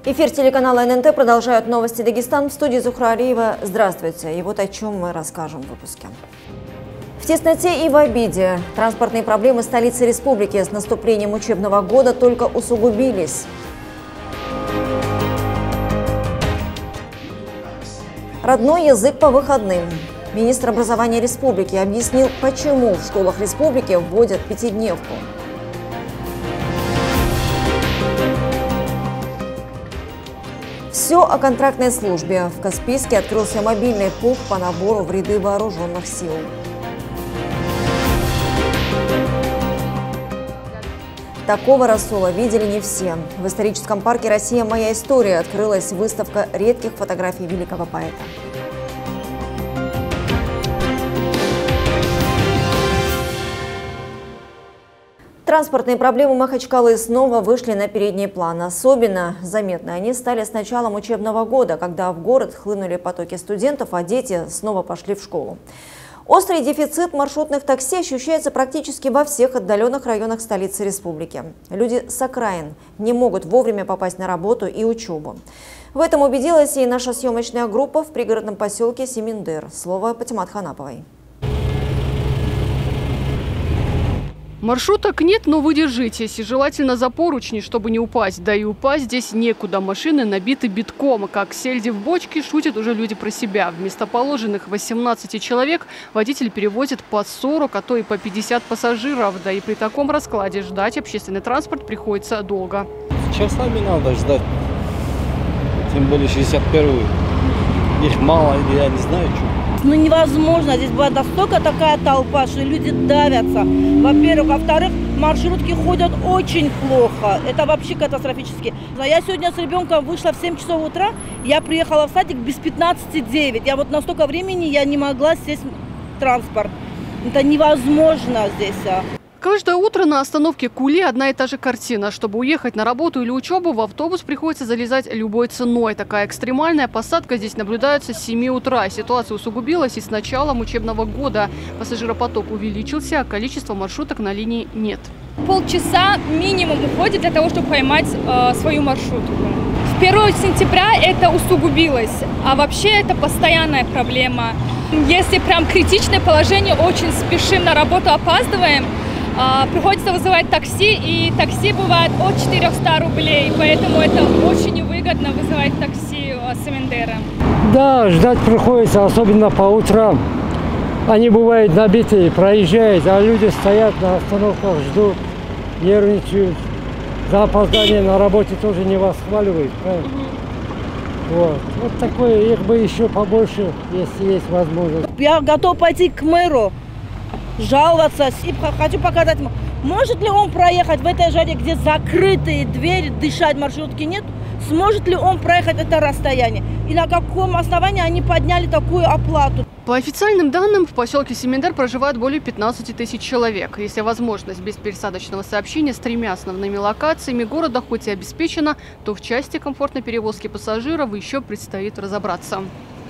Эфир телеканала ННТ продолжают новости Дагестан. В студии Зухра Алиева. Здравствуйте. И вот о чем мы расскажем в выпуске. В тесноте и в обиде. Транспортные проблемы столицы республики с наступлением учебного года только усугубились. Родной язык по выходным. Министр образования республики объяснил, почему в школах республики вводят пятидневку. Все о контрактной службе. В Каспийске открылся мобильный пункт по набору в ряды вооруженных сил. Такого рассола видели не все. В историческом парке «Россия. Моя история» открылась выставка редких фотографий великого поэта. Транспортные проблемы Махачкалы снова вышли на передний план. Особенно заметны они стали с началом учебного года, когда в город хлынули потоки студентов, а дети снова пошли в школу. Острый дефицит маршрутных такси ощущается практически во всех отдаленных районах столицы республики. Люди с окраин не могут вовремя попасть на работу и учебу. В этом убедилась и наша съемочная группа в пригородном поселке Семендер. Слово Патимат Ханаповой. Маршруток нет, но вы держитесь. И желательно за поручни, чтобы не упасть. Да и упасть здесь некуда. Машины набиты битком. Как сельди в бочке, шутят уже люди про себя. Вместо положенных 18 человек водитель перевозит по 40, а то и по 50 пассажиров. Да и при таком раскладе ждать общественный транспорт приходится долго. Часами надо ждать. Тем более 61-й. Их мало, я не знаю, что. Ну невозможно, здесь была настолько такая толпа, что люди давятся. Во-первых, во-вторых, маршрутки ходят очень плохо. Это вообще катастрофически. Я сегодня с ребенком вышла в 7 часов утра, я приехала в садик без 15:09. Я вот на столько времени я не могла сесть в транспорт. Это невозможно здесь. Каждое утро на остановке Кули одна и та же картина. Чтобы уехать на работу или учебу, в автобус приходится залезать любой ценой. Такая экстремальная посадка здесь наблюдается с 7 утра. Ситуация усугубилась и с началом учебного года. Пассажиропоток увеличился, а количества маршруток на линии нет. Полчаса минимум уходит для того, чтобы поймать свою маршрутку. С 1 сентября это усугубилось, а вообще это постоянная проблема. Если прям критичное положение, очень спешим на работу, опаздываем, приходится вызывать такси, и такси бывает от 400 рублей, поэтому это очень невыгодно вызывать такси с Семендера. Да, ждать приходится, особенно по утрам. Они бывают набитые, проезжают, а люди стоят на остановках, ждут, нервничают. За опоздание на работе тоже не восхваливают, правильно? Вот такое, их бы еще побольше, если есть возможность. Я готов пойти к мэру, жаловаться, и хочу показать ему, может ли он проехать в этой жаре, где закрытые двери, дышать маршрутки нет, сможет ли он проехать это расстояние и на каком основании они подняли такую оплату. По официальным данным, в поселке Семендер проживает более 15 тысяч человек. Если возможность беспересадочного сообщения с 3 основными локациями города хоть и обеспечена, то в части комфортной перевозки пассажиров еще предстоит разобраться.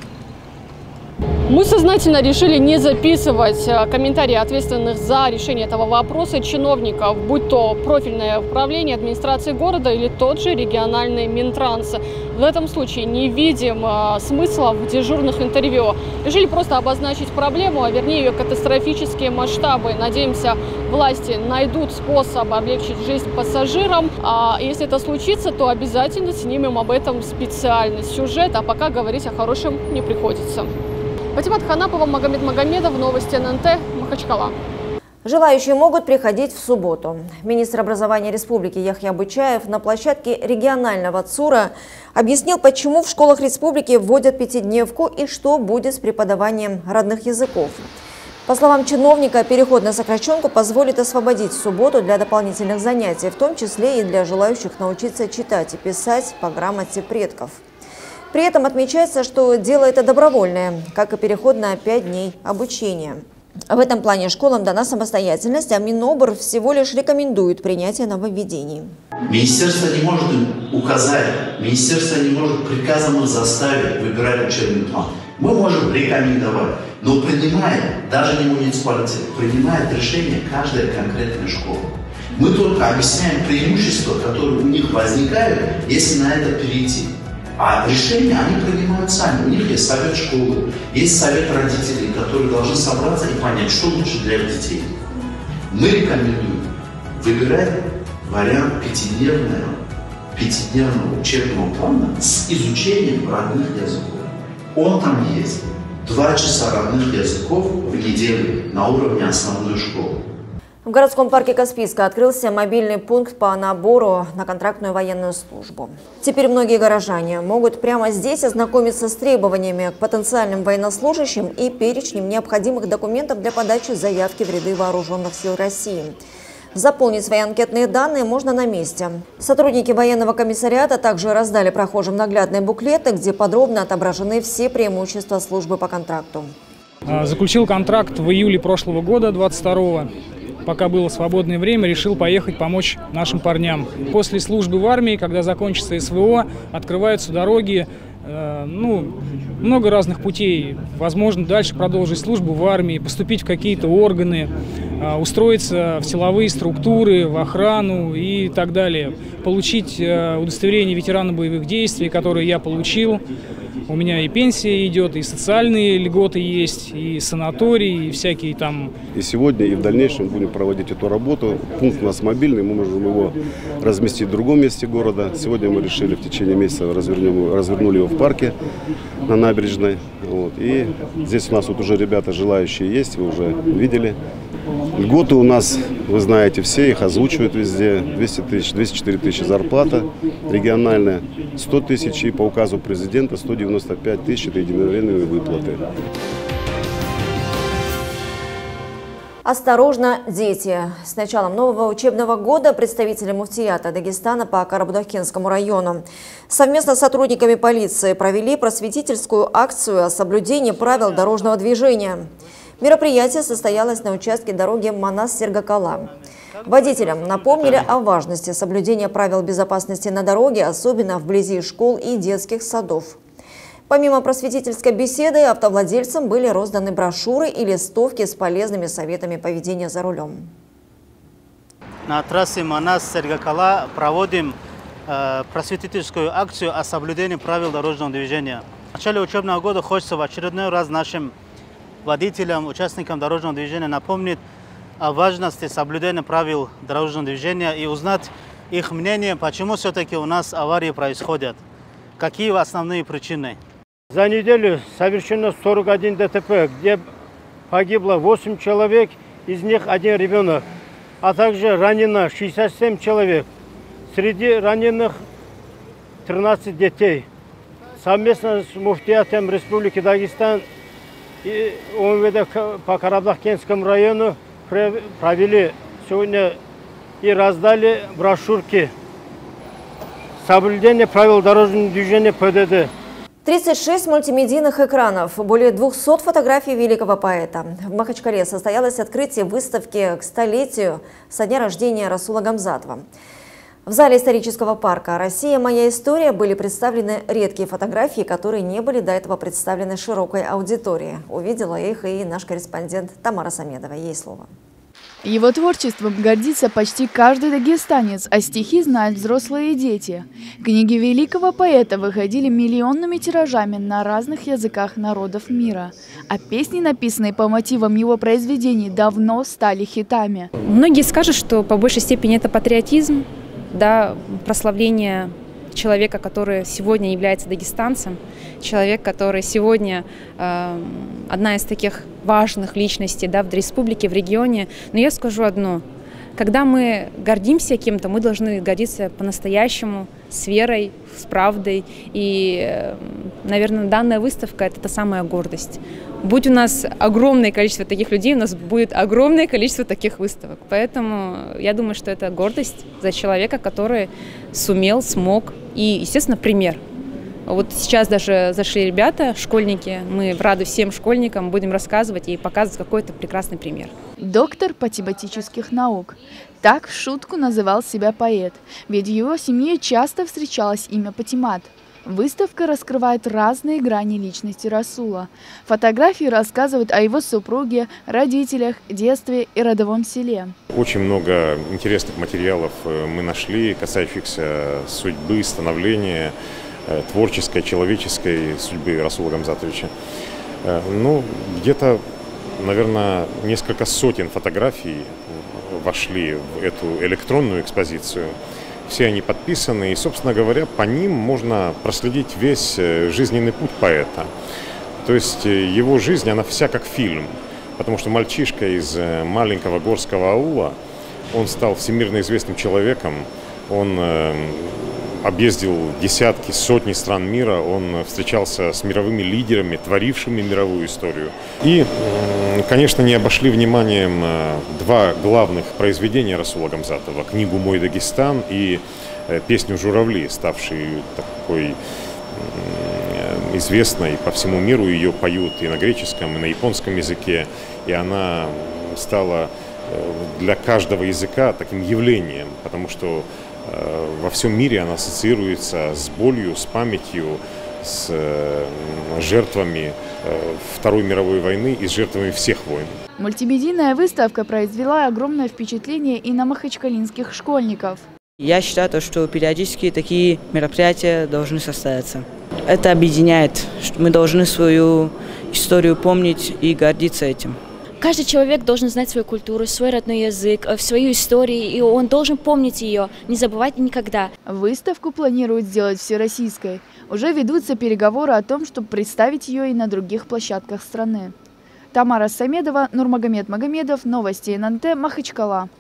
Мы сознательно решили не записывать комментарии ответственных за решение этого вопроса чиновников, будь то профильное управление администрации города или тот же региональный Минтранс. В этом случае не видим смысла в дежурных интервью. Решили просто обозначить проблему, а вернее ее катастрофические масштабы. Надеемся, власти найдут способ облегчить жизнь пассажирам. А если это случится, то обязательно снимем об этом специальный сюжет, а пока говорить о хорошем не приходится. Патимат Ханапова, Магомед Магомедов, новости ННТ, Махачкала. Желающие могут приходить в субботу. Министр образования республики Яхья Бычаев на площадке регионального ЦУРа объяснил, почему в школах республики вводят пятидневку и что будет с преподаванием родных языков. По словам чиновника, переход на сокращенку позволит освободить субботу для дополнительных занятий, в том числе и для желающих научиться читать и писать по грамоте предков. При этом отмечается, что дело это добровольное, как и переход на 5 дней обучения. В этом плане школам дана самостоятельность, а Минобр всего лишь рекомендует принятие нововведений. Министерство не может указать, министерство не может приказом заставить выбирать учебный план. Мы можем рекомендовать, но принимает, даже не муниципалитет, принимает решение каждая конкретная школа. Мы только объясняем преимущества, которые у них возникают, если на это перейти. А решения они принимают сами. У них есть совет школы, есть совет родителей, которые должны собраться и понять, что лучше для их детей. Мы рекомендуем выбирать вариант пятидневного учебного плана с изучением родных языков. Он там есть. 2 часа родных языков в неделю на уровне основной школы. В городском парке Каспийска открылся мобильный пункт по набору на контрактную военную службу. Теперь многие горожане могут прямо здесь ознакомиться с требованиями к потенциальным военнослужащим и перечнем необходимых документов для подачи заявки в ряды вооруженных сил России. Заполнить свои анкетные данные можно на месте. Сотрудники военного комиссариата также раздали прохожим наглядные буклеты, где подробно отображены все преимущества службы по контракту. Заключил контракт в июле прошлого года, 22-го. Пока было свободное время, решил поехать помочь нашим парням. После службы в армии, когда закончится СВО, открываются дороги, много разных путей. Возможно, дальше продолжить службу в армии, поступить в какие-то органы, устроиться в силовые структуры, в охрану и так далее. Получить удостоверение ветерана боевых действий, которое я получил. У меня и пенсия идет, и социальные льготы есть, и санатории, и всякие там. И сегодня, и в дальнейшем будем проводить эту работу. Пункт у нас мобильный, мы можем его разместить в другом месте города. Сегодня мы решили в течение месяца развернули его в парке на набережной. Вот. И здесь у нас вот уже ребята желающие есть, вы уже видели. Льготы у нас, вы знаете, все их озвучивают везде. 200 тысяч, 204 тысячи зарплата региональная, 100 тысяч и по указу президента 195 тысяч – это единовременные выплаты. Осторожно, дети! С началом нового учебного года представители муфтията Дагестана по Карабудакенскому району совместно с сотрудниками полиции провели просветительскую акцию о соблюдении правил дорожного движения. Мероприятие состоялось на участке дороги Манас-Сергакала. Водителям напомнили о важности соблюдения правил безопасности на дороге, особенно вблизи школ и детских садов. Помимо просветительской беседы, автовладельцам были розданы брошюры и листовки с полезными советами поведения за рулем. На трассе Манас-Сергакала проводим просветительскую акцию о соблюдении правил дорожного движения. В начале учебного года хочется в очередной раз нашим водителям, участникам дорожного движения напомнить о важности соблюдения правил дорожного движения и узнать их мнение, почему все-таки у нас аварии происходят, какие основные причины. За неделю совершено 41 ДТП, где погибло 8 человек, из них 1 ребенок, а также ранено 67 человек. Среди раненых 13 детей. Совместно с муфтиятом Республики Дагестан и ОМВД по Карабудакенскому району провели сегодня и раздали брошюрки «Соблюдение правил дорожного движения ПДД». 36 мультимедийных экранов, более 200 фотографий великого поэта. В Махачкале состоялось открытие выставки к столетию со дня рождения Расула Гамзатова. В зале исторического парка «Россия. Моя история» были представлены редкие фотографии, которые не были до этого представлены широкой аудитории. Увидела их и наш корреспондент Тамара Самедова. Ей слово. Его творчеством гордится почти каждый дагестанец, а стихи знают взрослые и дети. Книги великого поэта выходили миллионными тиражами на разных языках народов мира. А песни, написанные по мотивам его произведений, давно стали хитами. Многие скажут, что по большей степени это патриотизм, да, прославление человека, который сегодня является дагестанцем, человек, который сегодня одна из таких важных личностей, да, в республике, в регионе. Но я скажу одно. Когда мы гордимся кем-то, мы должны гордиться по-настоящему, с верой, с правдой. И, наверное, данная выставка – это та самая гордость. Будь у нас огромное количество таких людей, у нас будет огромное количество таких выставок. Поэтому я думаю, что это гордость за человека, который сумел, смог. И, естественно, пример. Вот сейчас даже зашли ребята, школьники. Мы в раду всем школьникам будем рассказывать и показывать какой-то прекрасный пример. Доктор математических наук. Так в шутку называл себя поэт, ведь в его семье часто встречалось имя Патимат. Выставка раскрывает разные грани личности Расула. Фотографии рассказывают о его супруге, родителях, детстве и родовом селе. Очень много интересных материалов мы нашли, касающихся судьбы, становления, творческой, человеческой судьбы Расула Гамзатовича. Ну, где-то, наверное, несколько сотен фотографий вошли в эту электронную экспозицию. Все они подписаны, и, собственно говоря, по ним можно проследить весь жизненный путь поэта. То есть его жизнь, она вся как фильм, потому что мальчишка из маленького горского аула, он стал всемирно известным человеком, он объездил десятки, сотни стран мира, он встречался с мировыми лидерами, творившими мировую историю. И, конечно, не обошли вниманием два главных произведения Расула Гамзатова: книгу «Мой Дагестан» и песню «Журавли», ставшей такой известной по всему миру. Ее поют и на греческом, и на японском языке, и она стала для каждого языка таким явлением, потому что во всем мире она ассоциируется с болью, с памятью, с жертвами Второй мировой войны и с жертвами всех войн. Мультимедийная выставка произвела огромное впечатление и на махачкалинских школьников. Я считаю, что периодически такие мероприятия должны состояться. Это объединяет. Мы должны свою историю помнить и гордиться этим. Каждый человек должен знать свою культуру, свой родной язык, свою историю, и он должен помнить ее, не забывать никогда. Выставку планируют сделать всероссийской. Уже ведутся переговоры о том, чтобы представить ее и на других площадках страны. Тамара Самедова, Нурмагомед Магомедов, новости ННТ, Махачкала.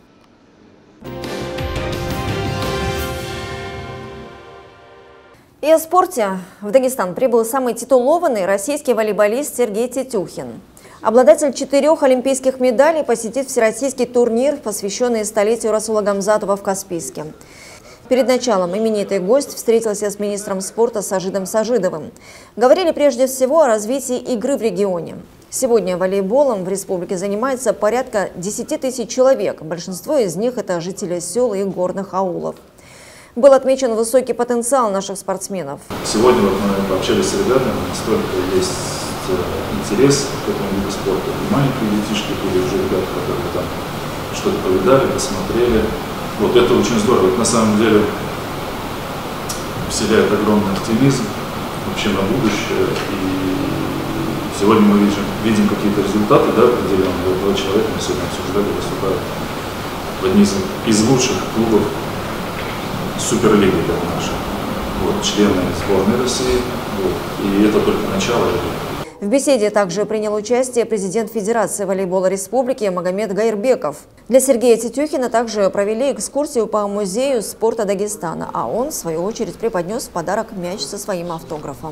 И о спорте. В Дагестан прибыл самый титулованный российский волейболист Сергей Тетюхин. Обладатель 4 олимпийских медалей посетит всероссийский турнир, посвященный столетию Расула Гамзатова в Каспийске. Перед началом именитый гость встретился с министром спорта Сажидом Сажидовым. Говорили прежде всего о развитии игры в регионе. Сегодня волейболом в республике занимается порядка 10 тысяч человек. Большинство из них – это жители сел и горных аулов. Был отмечен высокий потенциал наших спортсменов. Сегодня вот мы пообщались с ребятами, настолько есть интерес к этому виду спорта. И маленькие детишки были уже ребята, которые там что-то повидали, посмотрели. Вот это очень здорово. Это на самом деле вселяет огромный оптимизм вообще на будущее. И сегодня мы видим какие-то результаты, да, определенные. Вот 2 человека мы сегодня обсуждали, выступают в одни из лучших клубов Суперлиги нашей. Вот, члены сборной России. Вот, и это только начало. В беседе также принял участие президент Федерации волейбола республики Магомед Гайрбеков. Для Сергея Тетюхина также провели экскурсию по музею спорта Дагестана, а он, в свою очередь, преподнес в подарок мяч со своим автографом.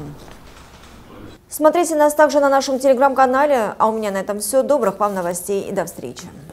Смотрите нас также на нашем телеграм-канале. А у меня на этом все. Добрых вам новостей и до встречи.